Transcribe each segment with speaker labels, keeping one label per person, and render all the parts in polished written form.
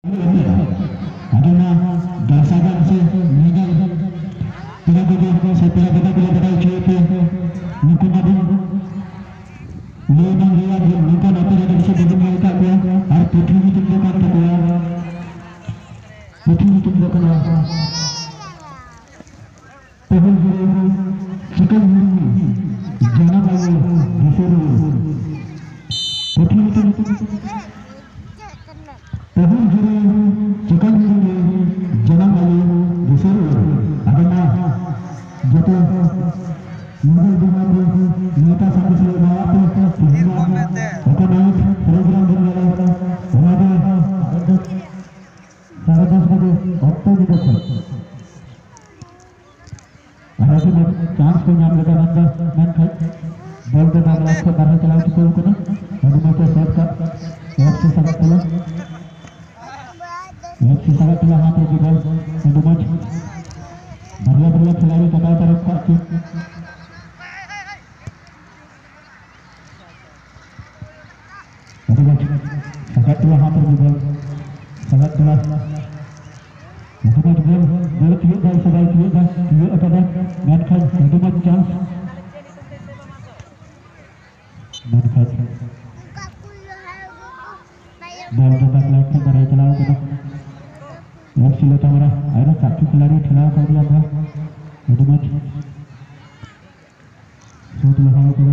Speaker 1: aduna darasagan se legal tidak begitu saya tidak betul cuci mungkin ada legal lihat mungkin apa yang bisa dibuat kita dia harus putih itu bukan kita putih itu bukan apa tahun ini sekarang ini jangan lagi disuruh putih itu tahun ini sekarang ini jangan lagi disuruh adanya jatuh mungkin dengan kita sampai selama apa ekonomi program berjalan ada सारा sebagai waktu di depan ada sih chance को यहाँ लगा बंदा man खाई ball के बाद last को बाहर चलाओ तो कोई को ना अभी मैं क्या शॉट का एक से सगा चला हाथ की बॉल अभी मैच बढ़िया खिलाड़ी कटा तरफ का अभी मैच सगा चला हाथ की बॉल सगा चला Untuk bola tiup dari sebaik tiup kepada Manfred untuk chance Manfred bola tetap lagi pada चलाओ करो एक सिलो हमारा आयरा साथी खिलाड़ी खिलाओ कर दिया था untuk match शूट लगाओ करो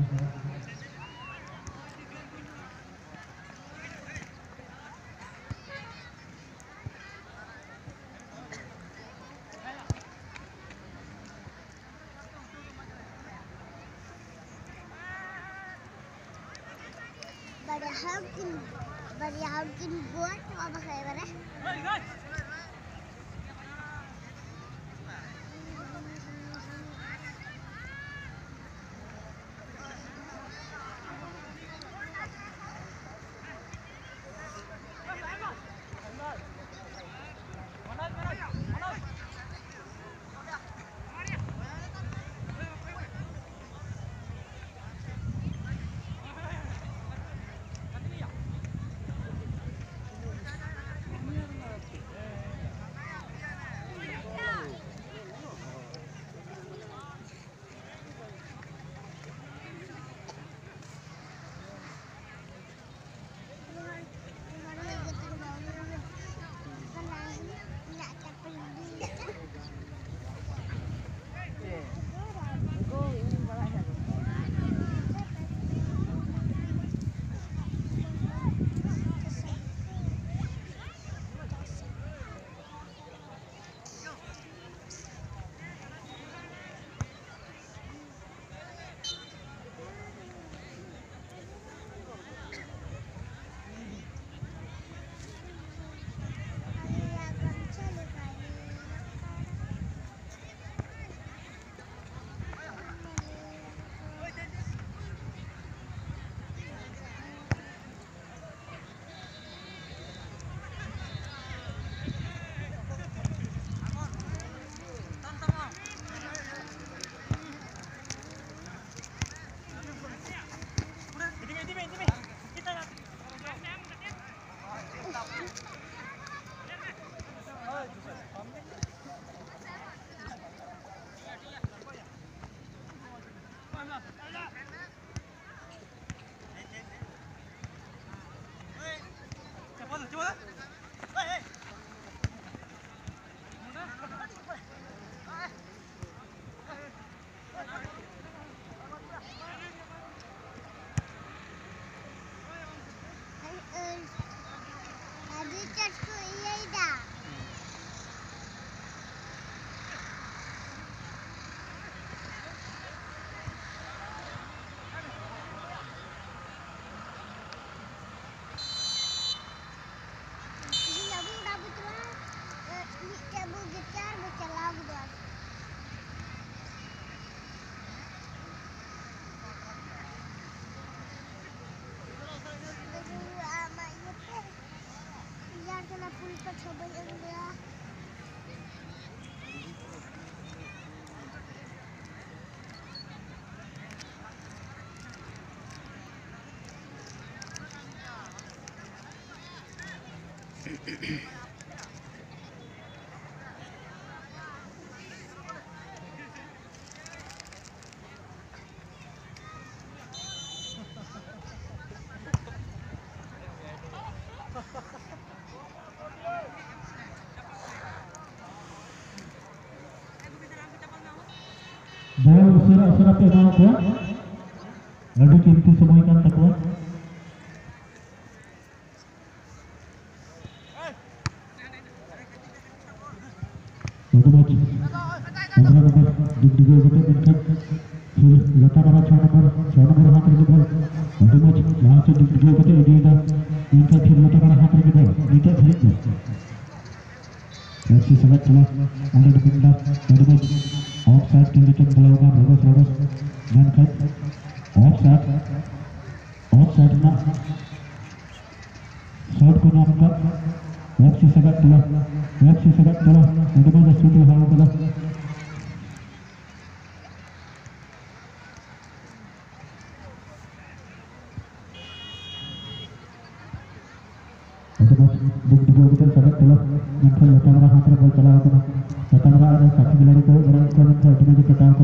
Speaker 2: Beryakin buat apa kayak mana?
Speaker 1: Bol usara-usara pe mau ko adi kinti samay kan takwa Satu lagi Andra nomor dig-digo gitu menkan फिर लता मारा 6 नंबर हाथ में ball adi match last dig-digo gitu idea इनका फिर लता मारा हाथ में बॉल नीचे फिर ऐसी समय चला under defender adi match off side team के बलाउगा रोबस मैन कट ऑफ साइड ना शॉट को नाम का FC Sagat telah bagaimana sudah hal pada Dua kita Sagat telah yang Latamara hampir bol चला होगा Latamara ada satu खिलाड़ी को बड़ा को dengan diketahui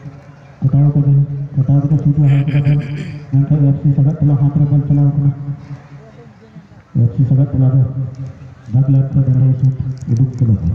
Speaker 1: kita sudah hal pada yang FC Sagat telah hampir bol चला होगा FC Sagat telah Bag left पर रहे सूट उड़ूक के लगा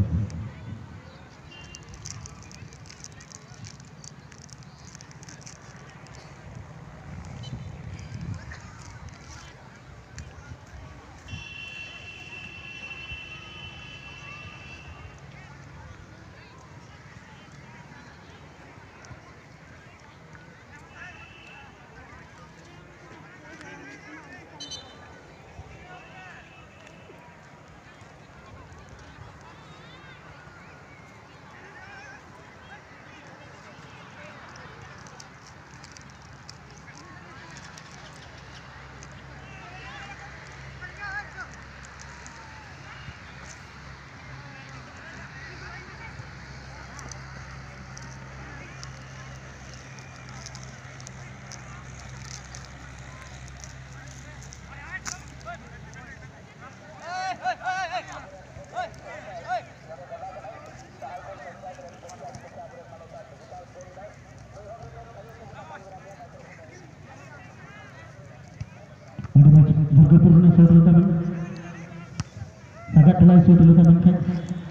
Speaker 1: Durgapurna shot लेता बन Sagat telah shot लेता बन kan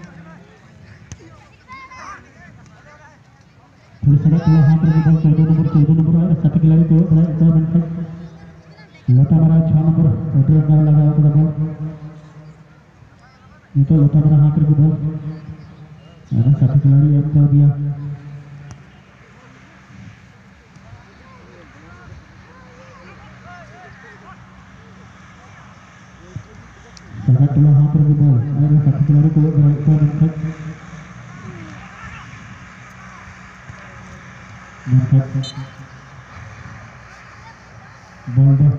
Speaker 1: फिर Sagat telah hampir di bawah 14 nomor ada satu खिलाड़ी को बड़ा बन kan Latamara 6 nomor Adrian Gara लगा होगा ball itu Latamara hampir di bawah ada satu खिलाड़ी yang कर दिया Sagat telah hampir di bawah ada satu खिलाड़ी को बड़ा menangkan ball dah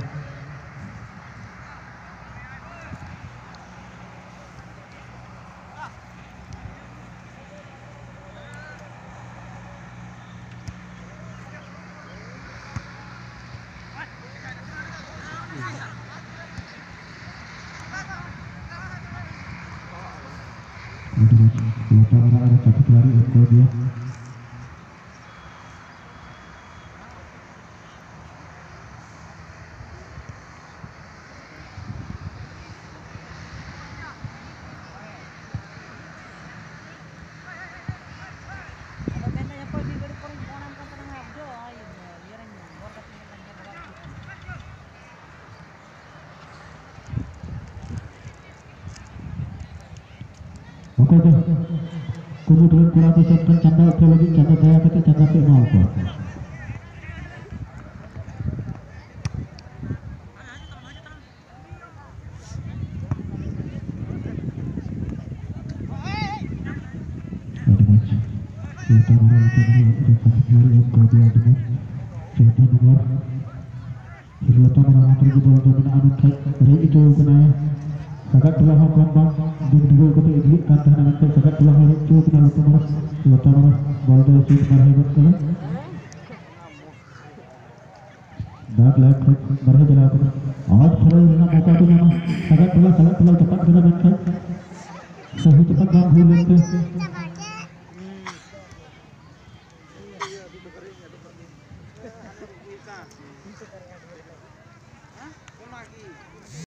Speaker 1: Latamara ada satu खिलाड़ी एक dia Oke deh, kemudian kurang disiapkan canda oke lagi canda daya kata canda pe mau ko. Sagat telah melakukan dig-digo kata idlik kan tahanan Sagat telah melakukan Latamara bol dari shoot marhabat kala back left बरहे चला कर आज खड़े रहना मौका तो जाना सगत बोला चपक देना बैठ सही चपक गांव घूर लेते
Speaker 2: Tama.